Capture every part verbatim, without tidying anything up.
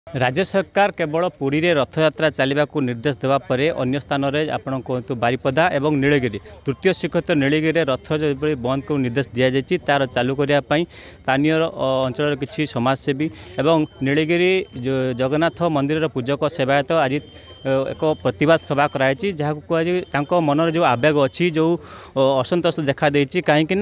राज्य सरकार केवल पुरी रे रथयात्रा चलने को निर्देश देवा परे अन्य स्थान में आपण कहतु बारिपदा एवं नीलगिरी तृतीय श्रीक्षेत्र नीलगिरी रथ जो बंद को निर्देश दि जाएगी तार चालू करने स्थानीय अंचल किसी समाजसेवी एवं नीलगिरी जगन्नाथ मंदिर पूजक सेवायत आज एक प्रतिवाद सभा कराई जहाँ कह मन जो आवेग अच्छी जो असंतोष देखा देती कहीं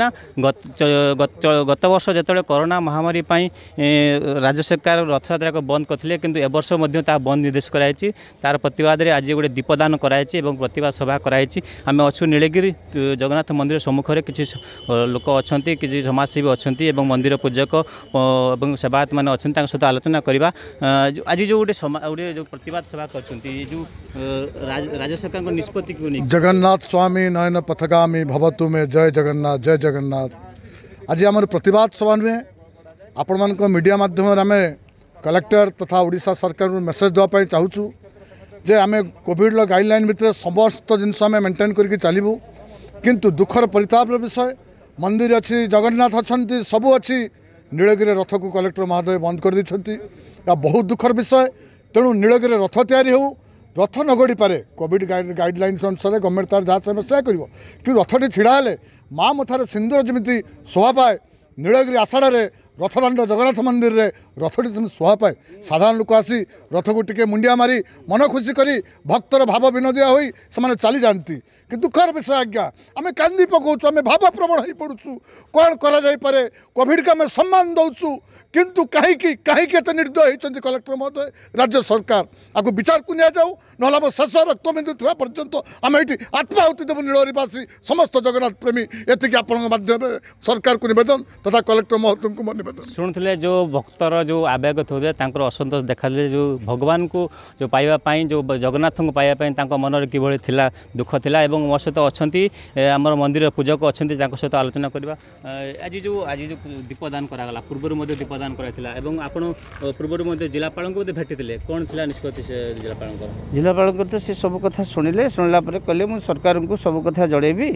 गत वर्ष जो कोरोना महामारी राज्य सरकार रथयात्रा को बंद करते किंतु एवर्ष बंद निर्देश कराई तार प्रतिवाद में आज गोटे दीपदान कराई प्रतिवाद सभा कराई आम अच्छु नीलगिरी जगन्नाथ मंदिर सम्मुख में किसी लोक अच्छा किसी समाजसेवी अच्छा मंदिर पूजक और सेवायत मैंने अच्छा सहित आलोचना करवा आज जो गोटे गोटे जो प्रतिवाद सभा कर जो राज्य सरकार को निष्पत्ति को जगन्नाथ स्वामी नयन पथगामी भवतु में जय जगन्नाथ जय जगन्नाथ आज आम प्रतिवाद सभा में आपण मान मीडिया माध्यम आम कलेक्टर तथा ओडिशा सरकार मेसेज देवाई चाहूँ जे आम कोविड गाइडलाइन भितर समस्त जिनस आम मेंटेन करके चलू किंतु दुखर परिताप विषय मंदिर अच्छी जगन्नाथ अच्छा सबू अच्छी नीलगिरी रथ को कलेक्टर महोदय बंद कर देते बहुत दुखर विषय तेणु नीलगिरी रथ तैयारी हो रथ न गड़ी पारे कोविड गाइडलाइंस अनुसार गवर्नमेंट तार जहाँ चाहिए से कर कि रथटी छिड़ा हेले माँ मथार सिंदूर जमी शोभा पाए नीलगिरी आषाढ़ रथदाण्ड जगन्नाथ मंदिर रे रथटी सेम शोभा पाए साधारण लोक आसी रथ को टिके मुंडिया मारी मन खुशी करी भक्तर भाव विनोदिया होई से चली जाती कि दुखर विषय आज्ञा आम कांदी पकाऊँ आम भाव प्रवण हो पड़ू कौन करे कोविड का आम सम्मान दौचु किंतु कहीं कहीं निर्दय होती कलेक्टर महोदय राज्य सरकार आपको विचार को नि जाऊ ना शेष रक्तबिंदु था पर्यंत आम ये आत्माहुति देव नीलगिरीवासी समस्त जगन्नाथ प्रेमी एति आपण माध्यम सरकार को नवेदन तथा कलेक्टर महोदय को नवेदन शुणुले जो भक्तर जो आवेग थे असंतोष देखा जो भगवान को जो पाइबापी जो जगन्नाथ को पाइबापी मन कि थिला दुख थिला एवं मो सहित अच्छा आम मंदिर पूजक अच्छा सहित आलोचना करवा आज जो आज जो दीपदान करागला पूर्व दीपदान कराइला एवं आपण पूर्व जिलापाल को भेटी कौन थी निष्पत्ति जिलापाल जिलापाल तो से सब कथा शुणिले शुणला कहले मुझे सरकार को सब कथा जनइबी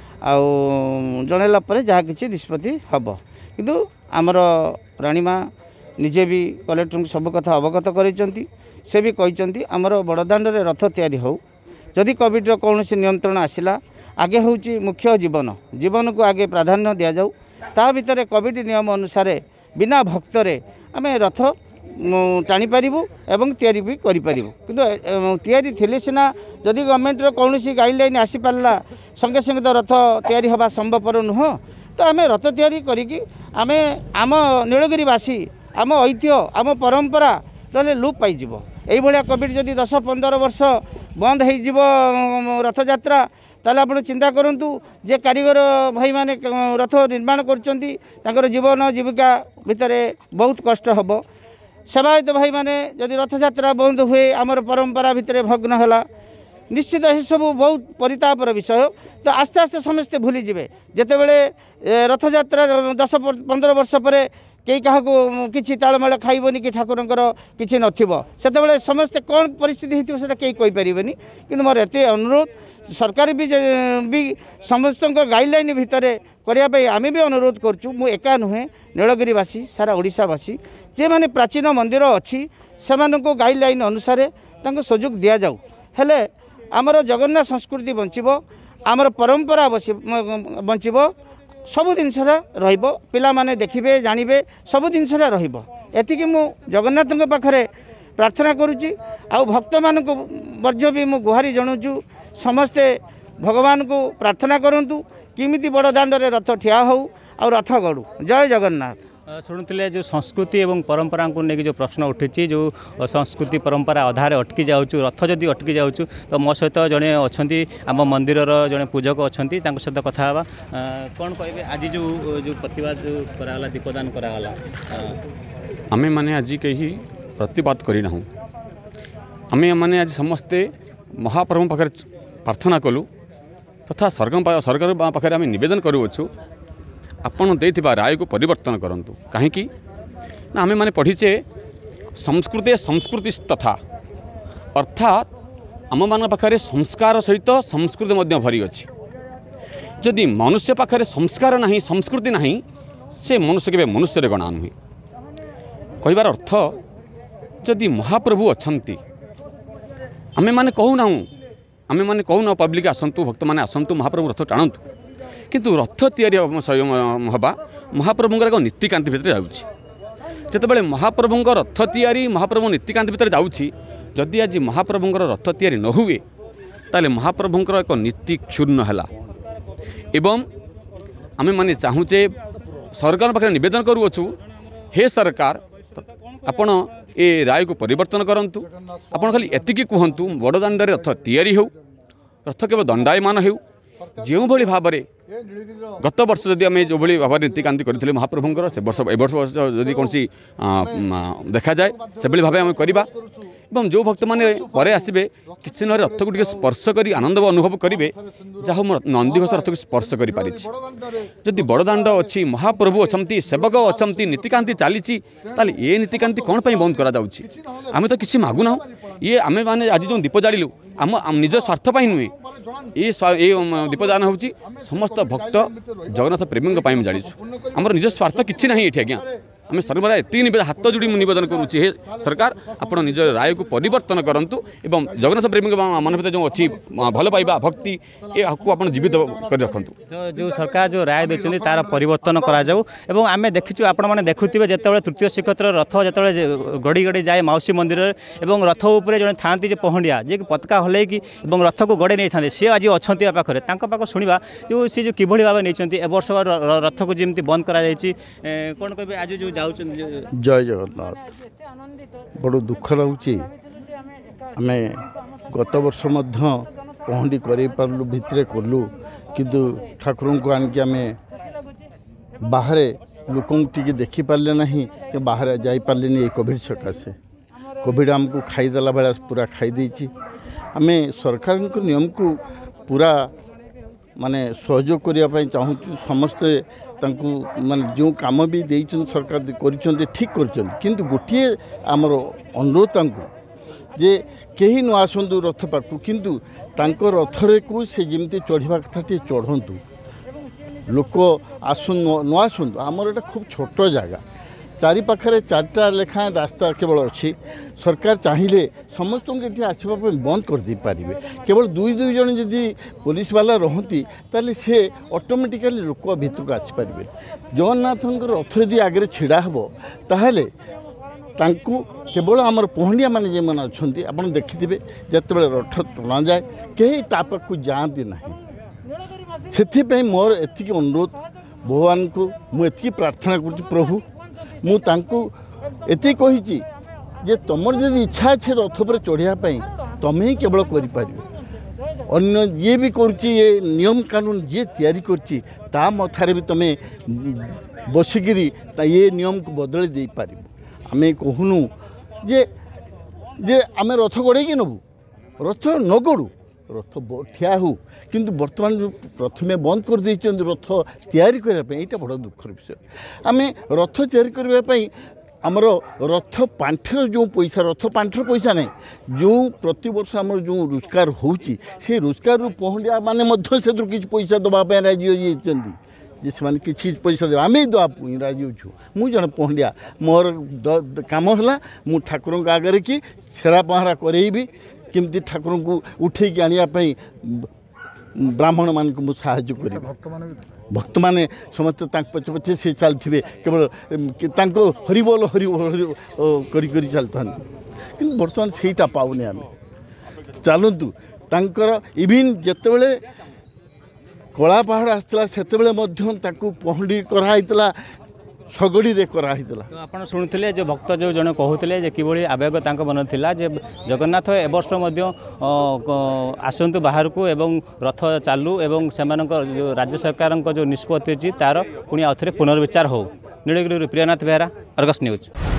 जनला जहाँ किसी निष्पत्ति हम किंतु आमर राणीमा निजे भी कलेक्टर सब कथा अवगत कर से भी कहते आमर बड़दाण्ड रथ तैयारी हो जदि कोविड कौन नियंत्रण आसला आगे हूँ मुख्य जीवन जीवन को आगे प्राधान्य दि जाऊ ता भितर कोविड नियम अनुसार बिना भक्तरे आम रथ टाणी पारिबु एवं तैयारी भी करि पारिबु किंतु तैयारी थिले सिना जदि गवर्नमेंट रो कौनसी गाइडलाइन आसी पारला संगे संगे तो रथ तैयारी हवा संभवपर नुह तो आम रथ तैयारी करिकि आम आम नीलगिरीवासी आम ऐतिह्य आम परंपरा रे लुप पाइब यही भाया कोविड जदि दस पंदर वर्ष बंद हो रथ यात्रा ताले आप चिंता करूँ जे कारीगर भाई माने रथ निर्माण कर जीवन जीविका भितर बहुत कष्ट हम सेवायत भाई माने जदि रथ यात्रा बंद हुए आमर परंपरा भितर भग्न है निश्चित ये सब बहुत परितापर विषय तो आस्ते आस्ते समस्ते भूली जिवे जेते बेले रथ यात्रा दस पंदर वर्ष पर कई क्या किसी तालमेल खाइबनी कि ठाकुरंकर किसी नथिबो सेतेबेले समस्ते कौन परिस्थिति होती है कई कहीपरेनि कि मोर एत अनुरोध सरकार भी भी समस्त गाइडलाइन भितर करने आम भी अनुरोध करूँ मु एका नुहे नीलगिरीवासी सारा ओडिशावासी जे माने प्राचीन मंदिर अच्छी से गाइडलाइन अनुसार सुजोग दि जाऊ हेले आमर जगन्नाथ संस्कृति बंचिबो आमर परंपरा बंचिबो सबु जिनसा पिला माने देखिबे जानिबे सबु जिनसा रही मु जगन्नाथ पाखरे प्रार्थना करुच्ची आ भक्त मान को वर्ज भी मु गुहारी जनाऊँ समस्ते भगवान को प्रार्थना करंतु किमिति बड़ दाण्ड रे रथ ठिया हो आ रथ गड़ू जय जगन्नाथ शुणुले जो संस्कृति एवं परंपरा को लेकिन जो प्रश्न उठी जो संस्कृति परंपरा अधारे अटकी जाऊँ रथ जदि अटकी जाऊँ तो मो सहित जड़े अच्छा आम मंदिर जड़े पूजक अच्छा सहित कथा हाँ कौन कहे आज जो जो प्रतिवाद कराला दीपदान कराला आमे माने आज कहीं प्रतिवाद करना आमे माने आज समस्ते महाप्रभु पाखे प्रार्थना कलु तथा सरकार सरकार पाखे आम नवेदन करूँ आपण देथिबा राय को परिवर्तन करंतु कहीं ना आमे माने पढ़ीचे संस्कृति संस्कृति तथा अर्थात आम मान पाखे संस्कार सहित संस्कृति मध्य भरी अच्छी जदि मनुष्य पाखे संस्कार नहीं संस्कृति नहीं से मनुष्य के मनुष्य गणा नुहे कहबार अर्थ जदि महाप्रभु अछंती आमे माने कहूना आमे माने कहूना पब्लिक आसतु भक्त मैंने आसतु महाप्रभु रथ टाणतु किंतु रथ तैयारी हवा महाप्रभुंर एक नीतिकांति भितर जाऊँगी जितेबाला महाप्रभुंर रथ तैयारी महाप्रभु नीतिकांति भितर जाऊँगी जदि आज महाप्रभुंर रथ तैयारी न हुए ताले महाप्रभुंर एक नीति क्षुण्ण है एवं आमे माने चाहूचे सरकार पाखे निवेदन करूँ हे सरकार आपण ए राय को परिवर्तन करंतु आपण खाली एतिकी कहतु बड़दाण्ड रथ तैयारी हो रथ केवल दंडायमान हो जो भली भाव में गत वर्ष जदि आम जो भाई भाव नीतिकांति करते महाप्रभुंर से वर्ष ए वर्ष वर्ष जदि कौन देखा जाए से भाव आम करवा एवं जो भक्त मैंने पर आसबे किसी ना रथ को स्पर्श कर आनंद अनुभव करेंगे जहाँ नंदीघोष रथ को स्पर्श कर पारी जदि बड़दाण्ड अच्छी महाप्रभु अच्छा सेवक अच्छा नीतिकांति चली ये नीतिकांति कौन पर बंद करें तो किसी मागुना ये आम मैंने आज जो दीप जालु आम निज स्वार्थपाई नुहे ये दीपदान हूँ समस्त भक्त जगन्नाथ प्रेमी जाचु आमर निज स्वार्थ किसी ना ये आज्ञा आम सरकार एति निवेदन हाथ जोड़ी निवेदन करुच्छे हे सरकार आप निज राय को परिवर्तन करंतु एवं जगन्नाथ प्रेमी मन भर जो अच्छी भल पाइबा भक्ति ये जीवित कर रखंतु तो जो सरकार जो राय देते तार परिवर्तन करा जाऊ एवं आम देखीचु आपण मैंने देखुवे जिते तृतीय श्रीक्षेत्र रथ जो गड़ी गड़ी जाए मौसी मंदिर एवं रथ उपर जड़े था पहंडिया जी पताका हल्ले कि रथ को गड़े नहीं था सी आज अच्छा पाखे पाख शुणा जो सी जो किभली भाव नहीं ए वर्ष रथ को जमी बंद करा कौन कहे आज जो जय जगन्नाथ बड़ दुख रोचे आम गत वर्ष पहंडी कर भितर कलु किंतु ठाकुर को आनिक आम बाहर लोक टी देखिपारे ना कि बाहर जापारे कोविड सकाशे कोविड आमको खाईदेला भाया पूरा खाईदे आम सरकार नियम को पूरा माने सहयोग करने चाहूँ समस्ते तांकु माने जो काम भी देइछन सरकार करिछन ठीक करिछन किंतु गोटे आमर अनुरोध तांकु जे केही न आसंतु रथ पाकु किंतु तांको रथरे को से जेमती चढ़वा कथा टे चढ़ंतु लोक आसु न आसंतु आमर एटा खूब छोट जगह चारि पाखरे चारटा लेखा रास्ता केवल अच्छी सरकार चाहिए समस्त को आसवा बंद कर दे पारे केवल दुई दुई जन जदि पुलिस वाला रहती ताले से ऑटोमेटिकली लोक भितर को आसीपारे जगन्नाथ रथ यदि आगे छिड़ा हे ताहले तांकु केवल आमर पहंडिया माने जे मन अच्छे आप देखिथे जिते रथ टणा जाए कहीं तापाक जाती ना से मोर एति अनुरोध भगवान को मुझे प्रार्थना कर प्रभु मु तांकु एति कही जे तुमर जदि इच्छा अच्छे रथ पर चढ़ापी तमें ही केवल कर जी भी करुच्ची ये नियम कानून जी तैयारी करची ता मथारे भी तुम्हें बसिकी ये नियम को बदल दे पार आम कहूनु जे जे आम रथ गड़े नबू रथ न गड़ू रथ ठिया हो किंतु वर्तमान जो प्रथमे बंद कर दे रथ तैयारी करने यहाँ बड़ दुखर विषय आम रथ तैयारी करने आमर रथ पांठर जो पैसा रथ पांठर पैसा नहीं जो प्रति वर्ष आमर जो रोजगार होची से रोजगार पहंडिया माने से किसी पैसा दवाई राजी होती जे से किसी पैसा दे आम दवा राजी हो मु जन पहंडिया मोर काम है मु ठाकुर आगे कि छेरा पहरा करेबी केमती ठाकुर को उठे आने ब्राह्मण मान को मुझे साहाय्य करी भक्त माने समस्त पचे पचे से चलते केवल हरिबोल हरिबोल हरि करी करी चलता कि बर्तमान से पाऊने आम चलतु तांकर इविन जितेबले कला पहाड़ आसला से पहंडी कराइला सगड़ी रे कराइला तो आप शुणुले जो भक्त जो जन कहते कि आवेग मन था जगन्नाथ ए वर्ष आसतु बाहर को एवं रथ चालू एवं से जो राज्य सरकार जो निष्पत्ति अच्छी तार पुणी आउ थे पुनर्विचार हो। Nilgiri Priyanath Behera, Argus news.